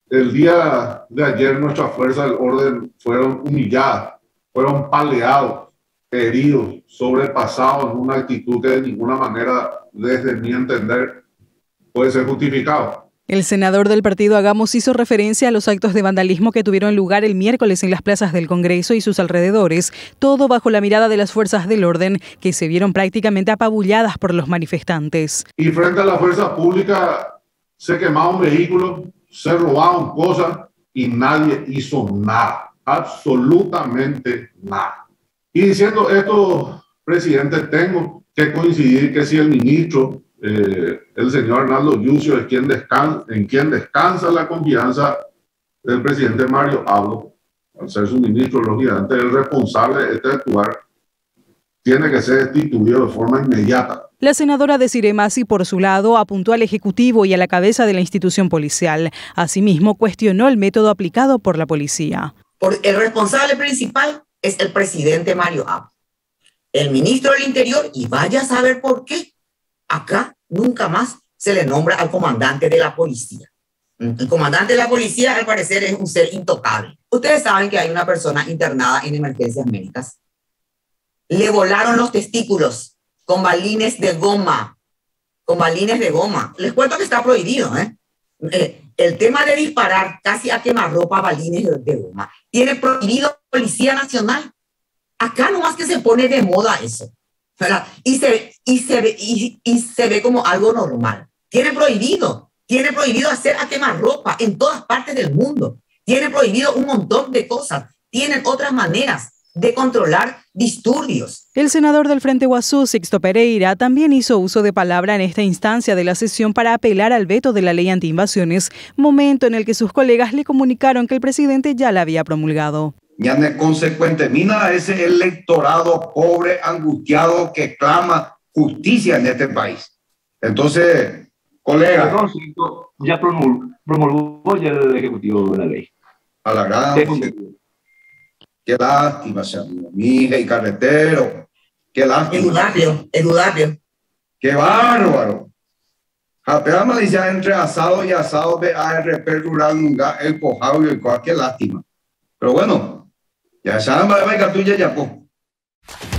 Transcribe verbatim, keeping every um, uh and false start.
El día de ayer nuestras fuerzas del orden fueron humilladas, fueron paleados, heridos, sobrepasados en una actitud que de ninguna manera, desde mi entender, puede ser justificado. El senador del partido Hagamos hizo referencia a los actos de vandalismo que tuvieron lugar el miércoles en las plazas del Congreso y sus alrededores, todo bajo la mirada de las fuerzas del orden, que se vieron prácticamente apabulladas por los manifestantes. Y frente a la fuerza pública se quemaron vehículos, se robaron cosas y nadie hizo nada, absolutamente nada. Y diciendo esto, presidente, tengo que coincidir que si el ministro, eh, el señor Arnaldo Yucio, es quien descansa, en quien descansa la confianza del presidente Mario Abdo, al ser su ministro, lógicamente, el responsable de este actuar, tiene que ser destituido de forma inmediata. La senadora Desirée Masi, por su lado, apuntó al Ejecutivo y a la cabeza de la institución policial. Asimismo, cuestionó el método aplicado por la policía. Por el responsable principal es el presidente Mario Abdo, el ministro del Interior, y vaya a saber por qué. Acá nunca más se le nombra al comandante de la policía. El comandante de la policía, al parecer, es un ser intocable. Ustedes saben que hay una persona internada en emergencias médicas. Le volaron los testículos con balines de goma, con balines de goma. Les cuento que está prohibido, ¿eh? Eh, el tema de disparar casi a quemarropa balines de, de goma tiene prohibido Policía Nacional. Acá nomás que se pone de moda eso, ¿verdad? Y se, y, se ve, y, y se ve como algo normal. Tiene prohibido, tiene prohibido hacer a quemarropa en todas partes del mundo. Tiene prohibido un montón de cosas. Tienen otras maneras de controlar disturbios. El senador del Frente Guazú, Sixto Pereira, también hizo uso de palabra en esta instancia de la sesión para apelar al veto de la ley antiinvasiones, momento en el que sus colegas le comunicaron que el presidente ya la había promulgado. Y en consecuente, mira ese electorado pobre, angustiado, que clama justicia en este país. Entonces, colega, ya promulgó, promulgó ya el Ejecutivo de la ley. A la gran... Qué lástima, mi hija y carretero. Qué lástima. Edudario, edudario. Qué bárbaro. Apenas dice entre asado y asado de A R P rural, el cojado y el coa, qué lástima. Pero bueno, ya saben, va a tuya ya, pues.